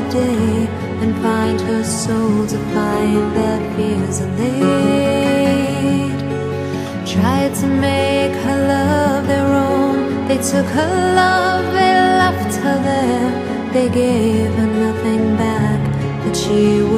day and find her soul to find their fears allayed. Tried to make her love their own. They took her love, they left her there. They gave her nothing back, but she